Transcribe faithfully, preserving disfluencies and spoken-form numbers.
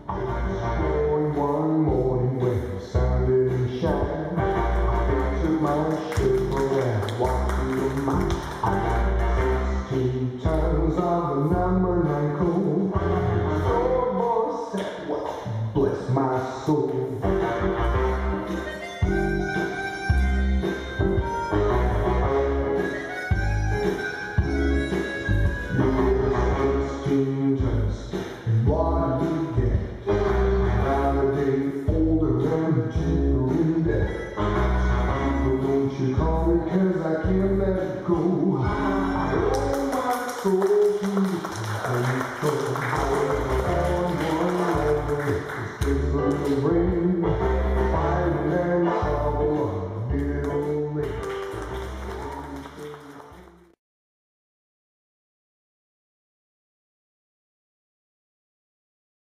Going one morning when the sun didn't shine, I took my shovel and walked through the mine. I got sixteen tons of the number nine coal. The store boy said, well, bless my soul. sixteen tons, and what